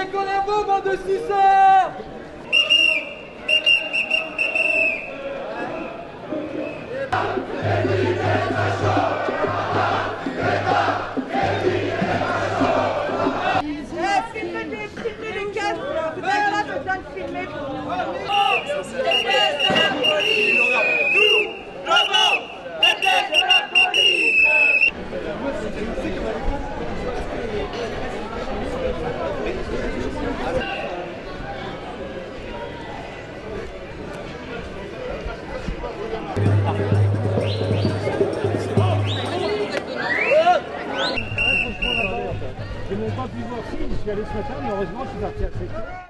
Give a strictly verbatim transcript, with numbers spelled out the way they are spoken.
décollez-vous, bande de suceurs! Filmez les, filmez les casques, voilà, je viens de filmer. J'ai mon pas pu voir si, je suis allé ce matin, mais heureusement je suis parti assez tôt.